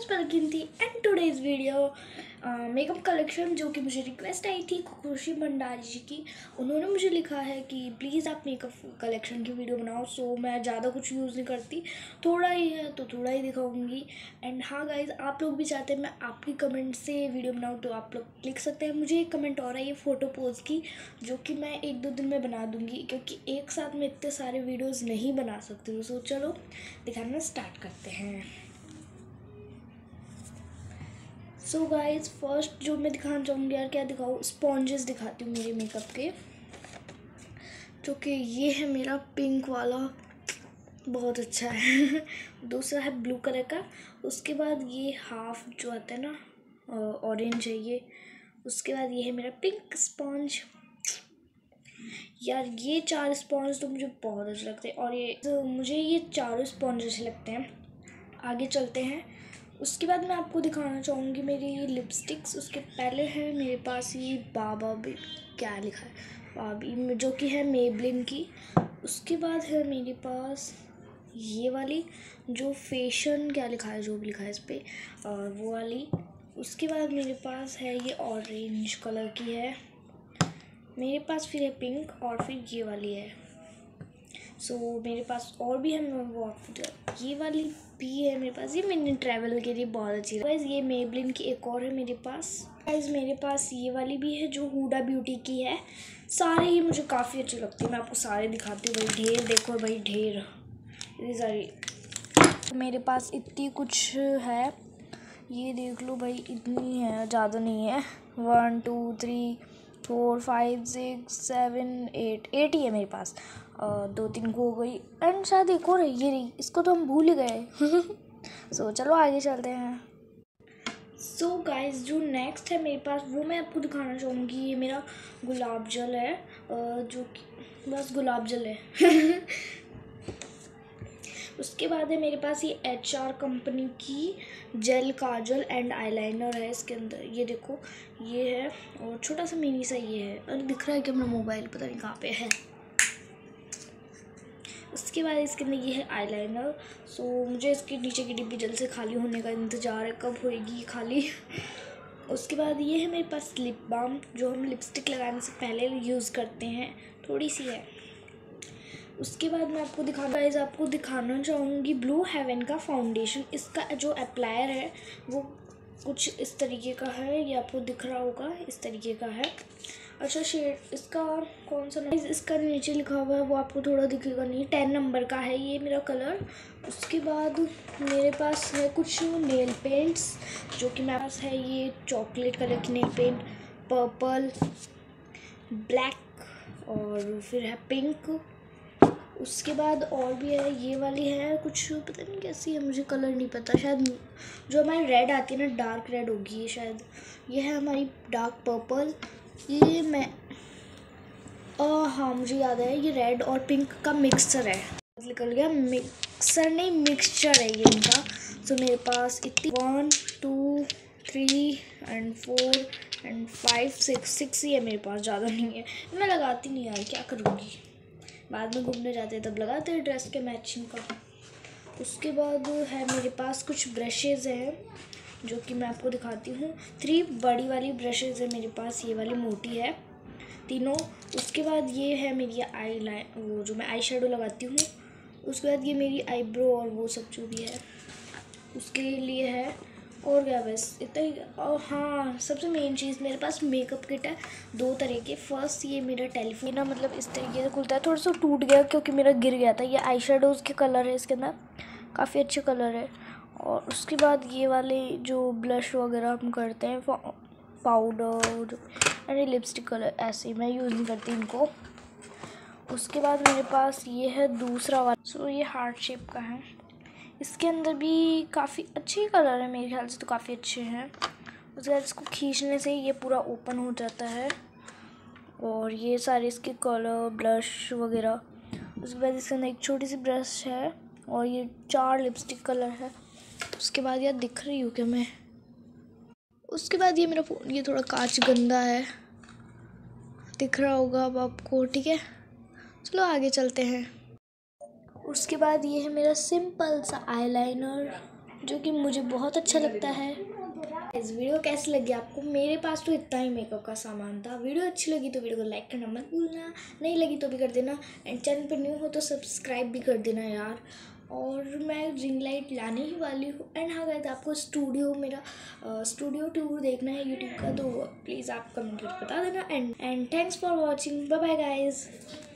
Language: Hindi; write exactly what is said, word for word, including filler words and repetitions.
पलकिन थी and today's video makeup collection जो कि मुझे रिक्वेस्ट आई थी खुशी भंडारी जी की। उन्होंने मुझे लिखा है कि प्लीज़ आप मेकअप कलेक्शन की वीडियो बनाओ। सो मैं ज़्यादा कुछ यूज़ नहीं करती, थोड़ा ही है तो थोड़ा ही दिखाऊंगी। एंड हाँ गाइज, आप लोग भी चाहते हैं मैं आपकी कमेंट से वीडियो बनाऊँ तो आप लोग लिख सकते हैं। मुझे एक कमेंट और है ये फ़ोटो पोज की, जो कि मैं एक दो दिन में बना दूँगी क्योंकि एक साथ में इतने सारे वीडियोज़ नहीं बना सकती हूँ। सो चलो दिखाना स्टार्ट करते हैं। सो गाइज, फर्स्ट जो मैं दिखाना चाहूँगी, यार क्या दिखाऊँ, स्पॉन्जेस दिखाती हूँ मेरे मेकअप के, जो कि ये है मेरा पिंक वाला, बहुत अच्छा है। दूसरा है ब्लू कलर का, उसके बाद ये हाफ जो आता है ना ऑरेंज है ये, उसके बाद ये है मेरा पिंक स्पॉन्ज। यार ये चार स्पॉन्ज तो मुझे बहुत अच्छे लगते हैं और ये तो मुझे ये चारों स्पॉन्ज अच्छे लगते हैं। आगे चलते हैं। उसके बाद मैं आपको दिखाना चाहूँगी मेरी लिपस्टिक्स। उसके पहले है मेरे पास ये बाबा भी, क्या लिखा है, बाबी, जो कि है मेबलिन की। उसके बाद है मेरे पास ये वाली जो फैशन, क्या लिखा है, जो भी लिखा है इस पर, और वो वाली। उसके बाद मेरे पास है ये ऑरेंज कलर की है। मेरे पास फिर है पिंक और फिर ये वाली है। सो so, मेरे पास और भी है, वो ये वाली भी है मेरे पास। ये मैंने ट्रैवल के लिए बहुत अच्छी है। ये मेबलिन की एक और है मेरे पास। गाइस मेरे पास ये वाली भी है जो हुडा ब्यूटी की है। सारे ही मुझे काफ़ी अच्छे लगते हैं, मैं आपको सारे दिखाती हूँ भाई। ढेर देखो भाई, ढेर इतनी सारी। तो मेरे पास इतनी कुछ है, ये देख लो भाई, इतनी है, ज़्यादा नहीं है। One two three four five six seven eight eight ही है मेरे पास। और दो तीन को हो गई एंड शायद एक और है, ये रही, इसको तो हम भूल ही गए। सो so, चलो आगे चलते हैं। सो so, गाइस जो नेक्स्ट है मेरे पास वो मैं आपको दिखाना चाहूँगी। ये मेरा गुलाब जल है, जो कि बस गुलाब जल है। उसके बाद है मेरे पास ये एच आर कंपनी की जेल काजल एंड आईलाइनर है। इसके अंदर ये देखो, ये है और छोटा सा मिनी सा ये है। अरे दिख रहा है कि अपना मोबाइल पता नहीं कहाँ पे है। उसके बाद इसके अंदर ये है आईलाइनर। सो मुझे इसके नीचे की डिब्बी जल्द से खाली होने का इंतज़ार है, कब होएगी खाली। उसके बाद ये है मेरे पास लिप बाम, जो हम लिपस्टिक लगाने से पहले यूज़ करते हैं, थोड़ी सी है। उसके बाद मैं आपको दिखा गाइस आपको दिखाना चाहूँगी ब्लू हेवन का फाउंडेशन। इसका जो अप्लायर है वो कुछ इस तरीके का है, ये आपको दिख रहा होगा, इस तरीके का है। अच्छा शेड इसका कौन सा नंबर, इसका नीचे लिखा हुआ है वो आपको थोड़ा दिखेगा नहीं, टेन नंबर का है ये मेरा कलर। उसके बाद मेरे पास है कुछ नेल पेंट्स, जो कि मेरे पास है ये चॉकलेट कलर की नेल पेंट, पर्पल, ब्लैक और फिर है पिंक। उसके बाद और भी है, ये वाली है कुछ पता नहीं कैसी है, मुझे कलर नहीं पता, शायद जो हमारी रेड आती है ना, डार्क रेड होगी ये शायद। ये है हमारी डार्क पर्पल। ये मैं आ, हाँ मुझे याद है, ये रेड और पिंक का मिक्सचर है, निकल गया, मिक्सर नहीं मिक्सचर है ये इनका। सो मेरे पास इतनी one two three and four and five six six ही है मेरे पास, ज़्यादा नहीं है। मैं लगाती नहीं यार, क्या करूँगी, बाद में घूमने जाते हैं तब लगाते हैं ड्रेस के मैचिंग का। उसके बाद है मेरे पास कुछ ब्रशेज़ हैं जो कि मैं आपको दिखाती हूँ। थ्री बड़ी वाली ब्रशेज़ है मेरे पास, ये वाली मोटी है तीनों। उसके बाद ये है मेरी आई लाइन, वो जो मैं आई शेडो लगाती हूँ। उसके बाद ये मेरी आईब्रो और वो सब जो भी है उसके लिए है। और क्या बस इतना ही। और हाँ सबसे मेन चीज़, मेरे पास मेकअप किट है दो तरह के। फर्स्ट ये मेरा टेलीफोन ना, मतलब इस तरीके से खुलता है, थोड़ा सा टूट गया क्योंकि मेरा गिर गया था। ये आई शेडोज़ के कलर है इसके अंदर, काफ़ी अच्छे कलर है। और उसके बाद ये वाले जो ब्लश वगैरह हम करते हैं, पाउडर यानी लिपस्टिक कलर, ऐसे मैं यूज़ नहीं करती इनको। उसके बाद मेरे पास ये है दूसरा वाला, सो ये हार्ट शेप का है। इसके अंदर भी काफ़ी अच्छे कलर है, मेरे ख्याल से तो काफ़ी अच्छे हैं। उसके बाद इसको खींचने से ये पूरा ओपन हो जाता है और ये सारे इसके कलर ब्लश वगैरह। उसके बाद इसके अंदर एक छोटी सी ब्रश है और ये चार लिपस्टिक कलर है। उसके बाद यार दिख रही हूँ क्या मैं। उसके बाद ये मेरा फ़ोन, ये थोड़ा कांच गंदा है, दिख रहा होगा अब आपको, ठीक है। चलो आगे चलते हैं। उसके बाद ये है मेरा सिंपल सा आईलाइनर, जो कि मुझे बहुत अच्छा लगता है। इस वीडियो कैसी लगी आपको? मेरे पास तो इतना ही मेकअप का सामान था। वीडियो अच्छी लगी तो वीडियो को लाइक करना मत भूलना, नहीं लगी तो भी कर देना, एंड चैनल पर न्यू हो तो सब्सक्राइब भी कर देना यार। और मैं रिंग लाइट लाने ही वाली हूँ। एंड हाँ गाइस, आपको स्टूडियो मेरा स्टूडियो टूर देखना है यूट्यूब का तो प्लीज़ आप कमेंट करके बता देना। And and thanks for watching, bye bye guys.